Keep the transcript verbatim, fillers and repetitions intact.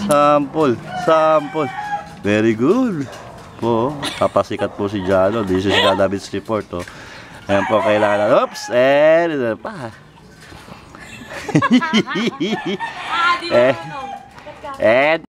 Sample. Sample. Very good. Po, papasikat po si Jano. This is Dadabits report. Oh. Ayan po kailangan. Oops. And pa. eh. And